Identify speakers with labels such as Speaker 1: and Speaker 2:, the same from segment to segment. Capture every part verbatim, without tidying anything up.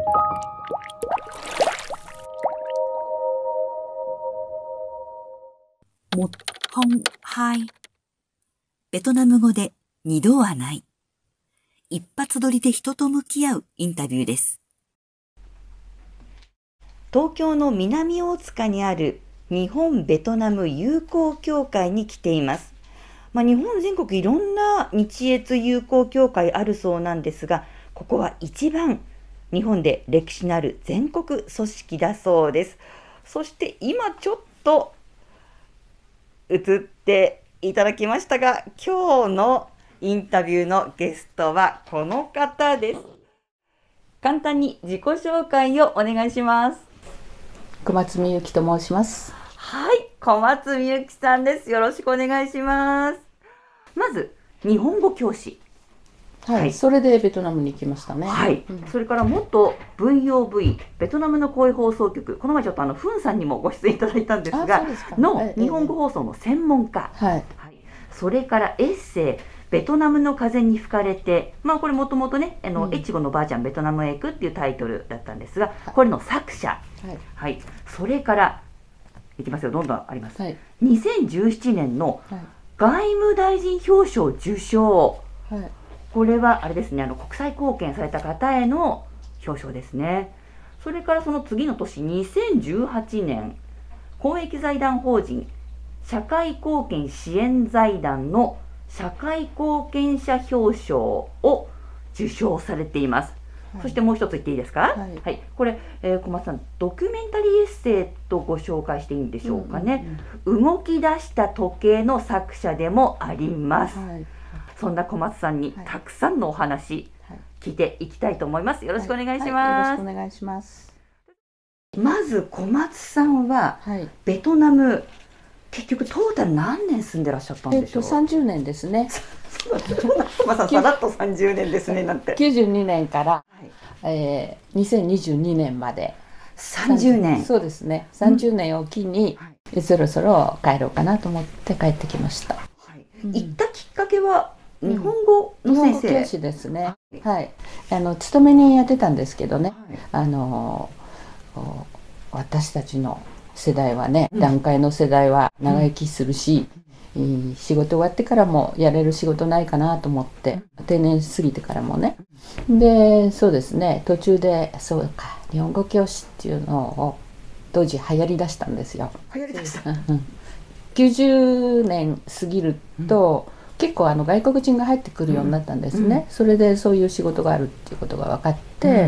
Speaker 1: もっほんはい。ベトナム語で二度はない。一発撮りで人と向き合うインタビューです。東京の南大塚にある日本ベトナム友好協会に来ています。まあ、日本全国いろんな日越友好協会あるそうなんですが、ここは一番日本で歴史のある全国組織だそうです。そして今ちょっと映っていただきましたが、今日のインタビューのゲストはこの方です。簡単に自己紹介をお願いします。
Speaker 2: 小松美幸と申します。
Speaker 1: はい、小松美幸さんです。よろしくお願いします。まず日本語教師。
Speaker 2: はい、はい、それでベトナムに行きましたね。
Speaker 1: はい、うん、それから元 ブイオーブイ ベトナムの公営放送局、この前ちょっとあのフンさんにもご出演いただいたんですが、すの日本語放送の専門家、
Speaker 2: はい、
Speaker 1: はい、それからエッセイベトナムの風に吹かれて、まあこれもともとね、あの、うん、越後のばあちゃんベトナムへ行くっていうタイトルだったんですが、これの作者、はいはい、それからいきますよ、どんどんあります、はい、にせんじゅうななねんの外務大臣表彰受賞、はい、これはあれですね、あの国際貢献された方への表彰ですね。それからその次の年にせんじゅうはちねん公益財団法人社会貢献支援財団の社会貢献者表彰を受賞されています。はい、そしてもう一つ言っていいですか。はい、はい、これ、えー、小松さん、ドキュメンタリーエッセイとご紹介していいんでしょうかね。うんうんうん、動き出した時計の作者でもあります。はい、そんな小松さんにたくさんのお話、はい、聞いていきたいと思います。よろしくお願いします。はいはい、
Speaker 2: よろしくお願いします。
Speaker 1: まず小松さんは、はい、ベトナム結局トータル何年住んでらっしゃったんでしょう。
Speaker 2: えっとさんじゅうねんですね。
Speaker 1: まささらっとさんじゅうねんですねなんて。
Speaker 2: きゅうじゅうにねんから、はい、えー、にせんにじゅうにねんまで
Speaker 1: さんじゅうねん。
Speaker 2: そうですね。さんじゅうねんを機に、うん、そろそろ帰ろうかなと思って帰ってきました。はい、
Speaker 1: うん、行ったきっかけは日本語の先生。
Speaker 2: 日本語教師ですね。はい。あの勤め人やってたんですけどね。はい、あの私たちの世代はね、団塊の世代は長生きするし、うん、仕事終わってからもやれる仕事ないかなと思って、定年過ぎてからもね。で、そうですね、途中で、そうか、日本語教師っていうのを当時流行りだしたんですよ。
Speaker 1: 流行りだした。
Speaker 2: きゅうじゅうねん過ぎると、うん、結構あの外国人が入ってくるようになったんですね。うん、それでそういう仕事があるっていうことが分かって、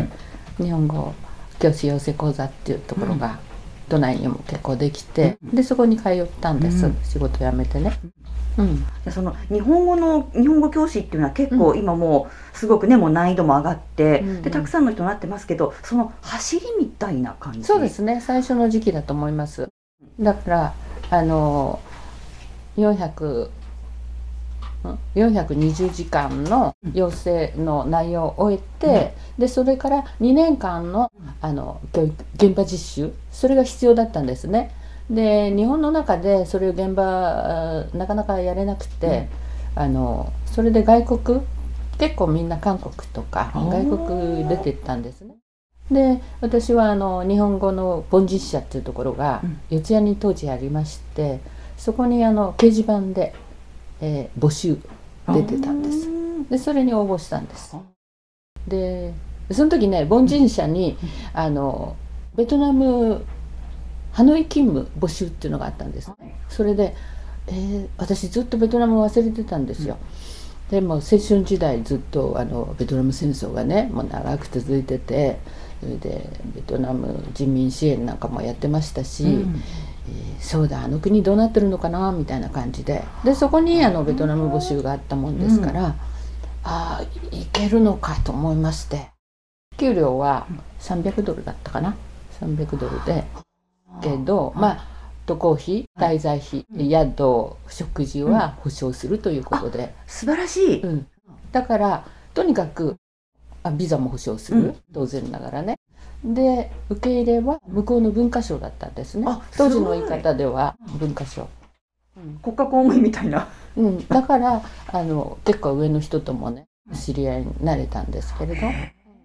Speaker 2: うん、日本語教師養成講座っていうところが、うん、都内にも結構できて、うん、でそこに通ったんです、うん、仕事辞めてね。
Speaker 1: うん、でその日本語の日本語教師っていうのは結構今もうすごくね、もう難易度も上がって、うん、でたくさんの人になってますけど、その走りみたいな感じ。
Speaker 2: そうですね、最初の時期だと思います。だからあのよんひゃくよんひゃくにじゅうじかんの養成の内容を終えて、うん、でそれからにねんかんの、あの教育現場実習、それが必要だったんですね。で日本の中でそれを現場なかなかやれなくて、うん、あのそれで外国、結構みんな韓国とか外国出てったんですね。で私はあの日本語の凡人社っていうところが四谷に当時ありまして、そこにあの掲示板でえー、募集出てたんです。でそれに応募したんです。でその時ね、凡人社にあのベトナムハノイ勤務募集っていうのがあったんです。それで、えー、私ずっとベトナムを忘れてたんですよ。でも青春時代ずっとあのベトナム戦争がね、もう長く続いてて、それでベトナム人民支援なんかもやってましたし、うん、えー、そうだ、あの国どうなってるのかなみたいな感じで、でそこにあのベトナム募集があったもんですから、うん、ああいけるのかと思いまして、給料はさんびゃくドルだったかな、さんびゃくドルで、けどまあ渡航費、滞在費、宿、食事は保証するということで、
Speaker 1: 素晴らしい、
Speaker 2: うん、だからとにかくあビザも保証する、うん、当然ながらね。で受け入れは向こうの文化省だったんですね。当時の言い方では文化省、
Speaker 1: うん、国家公務員みたいな、
Speaker 2: うん、だからあの結構上の人ともね知り合いになれたんですけれど、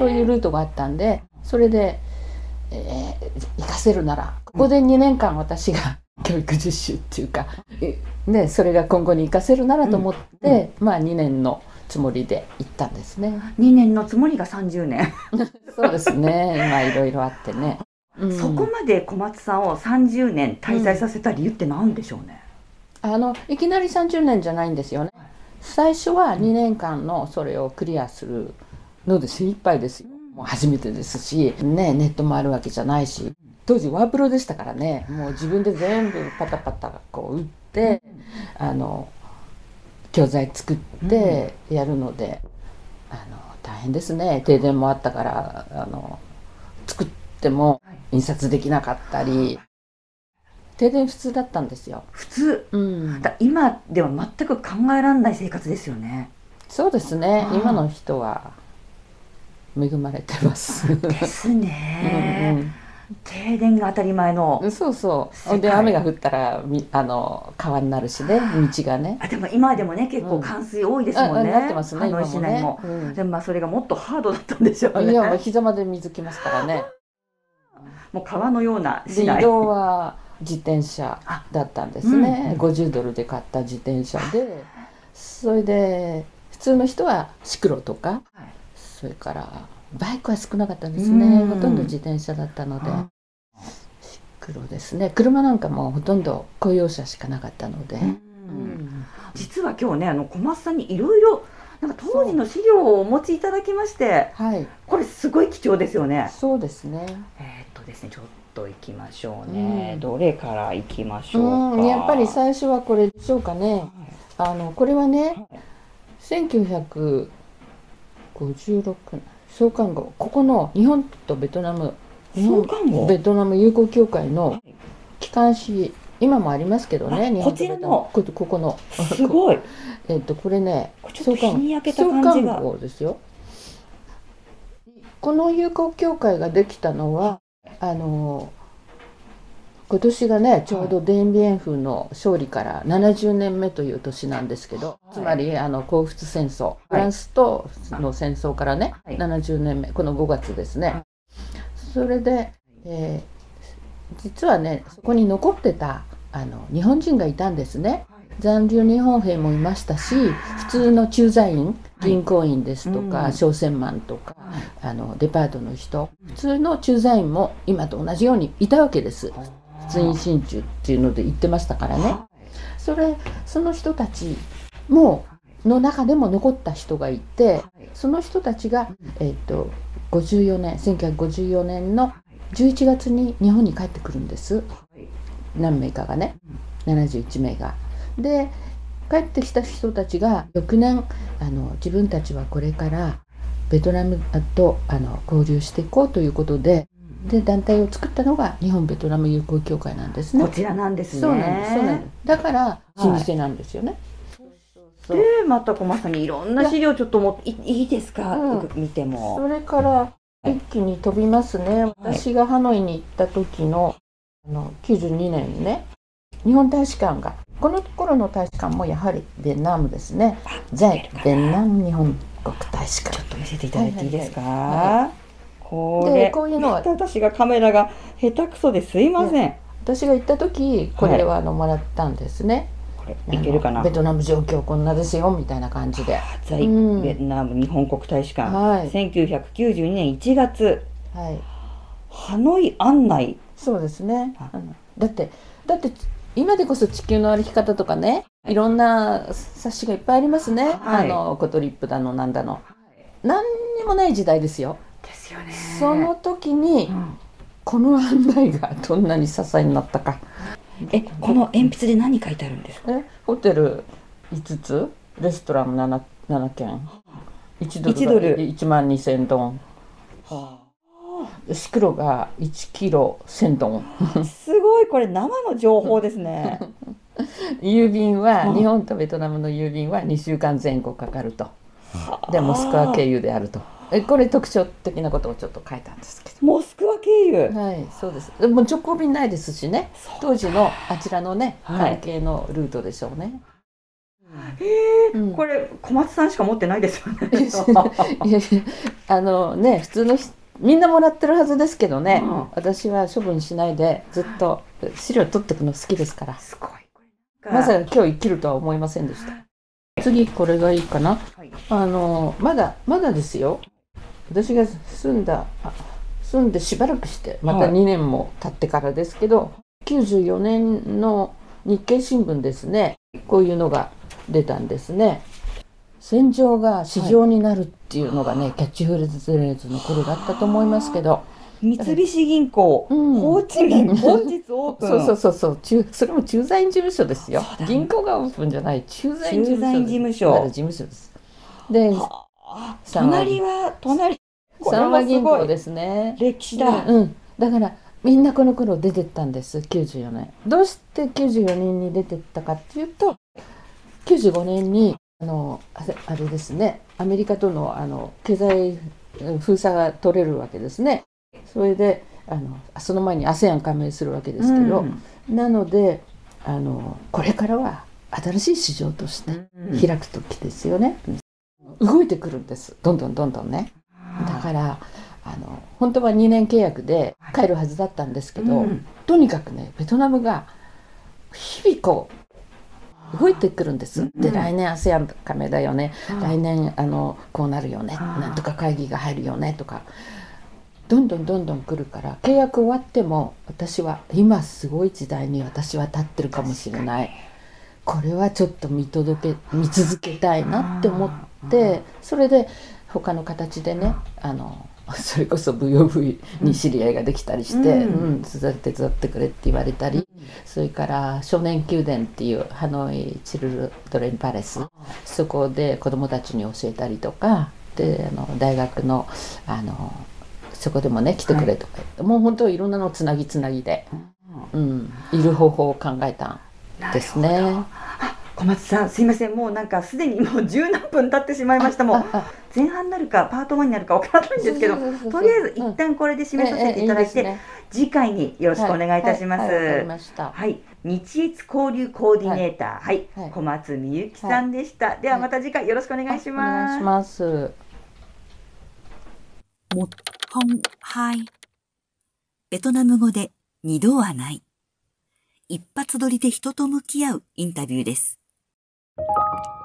Speaker 2: そういうルートがあったんで、それで、えー、行かせるならここでにねんかん私が教育実習っていうか、ね、それが今後に行かせるならと思って、うん、まあにねんのつもりで行ったんですね。
Speaker 1: にねんのつもりがさんじゅうねん
Speaker 2: そうですね、今いろいろあってね、
Speaker 1: うん、そこまで小松さんをさんじゅうねん滞在させた理由って何でしょうね。
Speaker 2: うん、あのいきなりさんじゅうねんじゃないんですよね。最初はにねんかんのそれをクリアするので精一杯ですよ。もう初めてですし、ね、ネットもあるわけじゃないし、当時ワープロでしたからね、もう自分で全部パタパタこう打って、うん、あの教材作ってやるので、うん、あの大変ですね。停電もあったからあの作っても印刷できなかったり、停電普通だったんですよ。
Speaker 1: 普通、うん、だ今では全く考えられない生活ですよね。
Speaker 2: そうですね、今の人は恵まれてます
Speaker 1: ですね。うんうん、停電が当たり前の。
Speaker 2: そうそうで雨が降ったらあの川になるしね、道がね。
Speaker 1: あでも今でもね結構冠水多いですもんね。
Speaker 2: なってますね、
Speaker 1: ハノイ市内も。でもまあそれがもっとハードだったんでしょうね。
Speaker 2: いやもう膝まで水きますからね。
Speaker 1: もう川のような市内。
Speaker 2: 移動は自転車だったんですね。うん、ごじゅうドルで買った自転車で、それで普通の人はシクロとか。はい、それからバイクは少なかったんですね。ほとんど自転車だったので、シクロですね。車なんかもほとんど公用車しかなかったので、うん、
Speaker 1: 実は今日ねあの小松さんにいろいろなんか当時の資料をお持ちいただきまして、はい、これすごい貴重ですよね。
Speaker 2: そうですね。
Speaker 1: えー、っとですねちょっと行きましょうね。うん、どれから行きましょうか。
Speaker 2: うん、やっぱり最初はこれでしょうかね。はい、あのこれはね、はい、せんきゅうひゃくごじゅうろくねん創刊号、ここの日本とベトナム日本ベトナム友好協会の機関誌、今もありますけどね、日本とベトナムこちらのここの
Speaker 1: すごい
Speaker 2: えっとこれね
Speaker 1: 創刊
Speaker 2: 号ですよ。この友好協会ができたのはあの今年がねちょうどデンビエンフの勝利からななじゅうねんめという年なんですけど、はい、つまりあの甲仏戦争、はい、フランスとの戦争からね、はい、ななじゅうねんめ、このごがつですね。はい、それで、えー、実はねそこに残ってたあの日本人がいたんですね。残留日本兵もいましたし、普通の駐在員、銀行員ですとか、はい、商船マンとか、はい、あのデパートの人、普通の駐在員も今と同じようにいたわけです。普通に心中っていうので言ってましたからね。それその人たちもの中でも残った人がいて、その人たちが、えー、とごじゅうよねんせんきゅうひゃくごじゅうよねんのじゅういちがつに日本に帰ってくるんです。何名かがね、ななじゅういちめいが。で帰ってきた人たちが翌年あの自分たちはこれからベトナムとあの交流していこうということで、で団体を作ったのが日本ベトナム友好協会なんですね。
Speaker 1: こちらなんですね。
Speaker 2: そうなんです。そうなんです。だから老舗なんですよね。
Speaker 1: はい、でまた小松さんにいろんな資料ちょっともいいいですか、うん、見ても。
Speaker 2: それから一気に飛びますね。はい、私がハノイに行った時のあのきゅうじゅうにねんにね、日本大使館が、この頃の大使館もやはりベトナムですね。在ベトナム日本国大使館、
Speaker 1: ちょっと見せていただいていいですか。はいはいはい、これ
Speaker 2: でこういうのは
Speaker 1: 私がカメラが下手くそですいません。
Speaker 2: 私が行った時これはあのもらったんですね。
Speaker 1: これいけるかな。
Speaker 2: ベトナム状況こんなですよみたいな感じで。
Speaker 1: 在ベトナム日本国大使館、はい、せんきゅうひゃくきゅうじゅうにねんいちがつ、はい、ハノイ案内。
Speaker 2: そうですね。だってだって今でこそ地球の歩き方とかね、いろんな冊子がいっぱいありますね。はい、あのコトリップだのなんだの、はい、何にもない時代ですよ。
Speaker 1: ですよね。
Speaker 2: その時に、うん、この案内がどんなに支えになったか。
Speaker 1: え、この鉛筆で何書いてあるんですか。
Speaker 2: え、ホテルいつつ、レストラン 7, 7軒、いちドルがいちまんにせんドン、はあ、シクロがいちキロせんドン。
Speaker 1: すごい、これ生の情報ですね。
Speaker 2: 郵便は、日本とベトナムの郵便はにしゅうかんぜん後かかると。でモスクワ経由であると。えこれ特徴的なことをちょっと書いたんですけど。
Speaker 1: モスクワ経由。
Speaker 2: はい、そうです。もう直行便ないですしね。当時のあちらのね、関係のルートでしょうね。
Speaker 1: えー、これ小松さんしか持ってないですよね。
Speaker 2: あのね、普通の人みんなもらってるはずですけどね、
Speaker 1: うん、
Speaker 2: 私は処分しないでずっと資料取っていくの好きですから。
Speaker 1: すごい。
Speaker 2: まさか今日生きるとは思いませんでした。次これがいいかな。はい、あのまだまだですよ。私が住んだ住んでしばらくしてまたにねんも経ってからですけど、はい、きゅうじゅうよねんの日経新聞ですね、こういうのが出たんですね。戦場が市場になるっていうのがね、はい、キャッチフレーズの頃だったと思いますけど、
Speaker 1: 三菱銀行、うん、ホーチミン本日オープン。
Speaker 2: そうそうそうそう、それも駐在員事務所ですよ。銀行がオープンじゃない、駐在員事務所です。で、
Speaker 1: 隣は隣
Speaker 2: 三和銀行ですね。
Speaker 1: 歴史だ。
Speaker 2: うん、だからみんなこの頃出てったんです。きゅうじゅうよねん。どうしてきゅうじゅうよねんに出てったかっていうと、きゅうじゅうごねんにあのあれですね、アメリカとのあの経済封鎖が取れるわけですね。それであのその前に アセアン 加盟するわけですけど、うん、なのであのこれからは新しい市場として開く時ですよね、うん、動いてくるんです、どんどんどんどんね。だからあの本当はにねん契約で帰るはずだったんですけど、うん、とにかくねベトナムが日々こう動いてくるんです、うん、で来年 アセアン 加盟だよね、うん、来年あのこうなるよね、なんとか会議が入るよねとか、どんどんどんどん来るから、契約終わっても私は今すごい時代に私は立ってるかもしれない、これはちょっと見届け見続けたいなって思って、それで他の形でね、あのそれこそブイオーブイに知り合いができたりして、うんうん、手伝って手伝ってくれって言われたり、うん、それから少年宮殿っていうハノイチルドレンパレス、そこで子どもたちに教えたりとかで、あの大学のあのそこでもね来てくれとか、はい、もう本当いろんなのつなぎつなぎで、うん、いる方法を考えたんですね。
Speaker 1: 小松さんすいません、もうなんかすでにもう十何分経ってしまいました。もう前半になるかパートワンになるかわからないんですけど、とりあえず一旦これで締めさせていただいて、うんええいいね、次回によろしくお願いいたします。
Speaker 2: はいはいはい、
Speaker 1: はい、日越交流コーディネーター、はい、はい、小松美由紀さんでした。はい、ではまた次回よろしくお願いします。
Speaker 2: お願いします。
Speaker 3: もっほんはいベトナム語で二度はない。一発撮りで人と向き合うインタビューです。